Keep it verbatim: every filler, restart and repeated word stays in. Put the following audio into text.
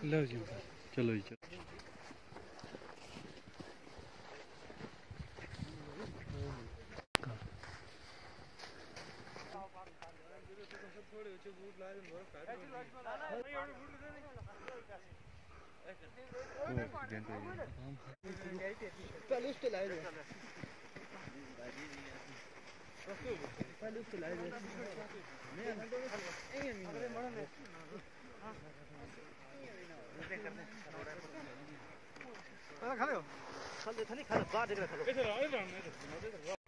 लो जी चलो जी चलो पहले उसके लाए पहले उसके लाए खड़े हो खड़े खड़े बाहर देख रहे खड़े